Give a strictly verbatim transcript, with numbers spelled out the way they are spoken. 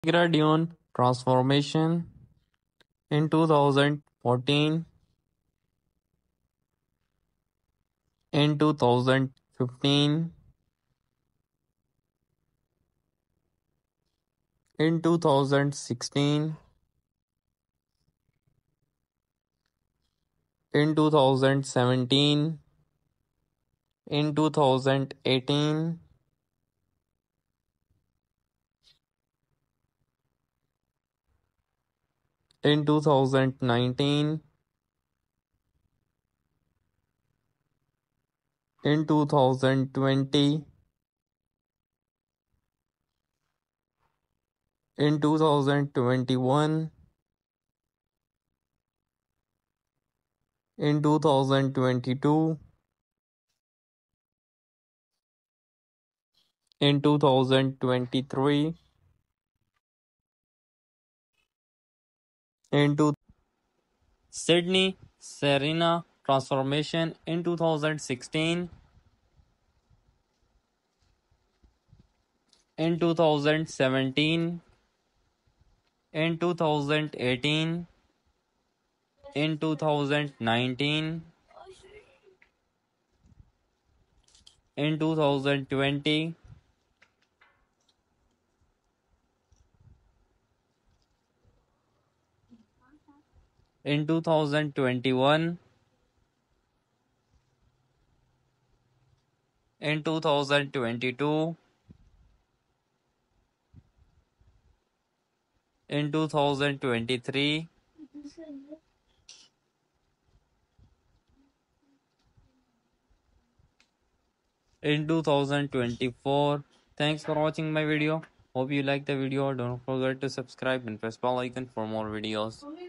Gradion transformation in two thousand fourteen, in two thousand fifteen, in two thousand sixteen, in two thousand seventeen, in two thousand eighteen, in two thousand nineteen, in two thousand twenty, in two thousand twenty-one, in two thousand twenty-two, in two thousand twenty-three, in two Sydney Serena transformation in two thousand sixteen, in two thousand seventeen, in two thousand eighteen, in two thousand nineteen, in two thousand twenty, in two thousand twenty-one, in two thousand twenty-two, in two thousand twenty-three, in two thousand twenty-four. Thanks for watching my video. Hope you like the video. Don't forget to subscribe and press bell icon for more videos.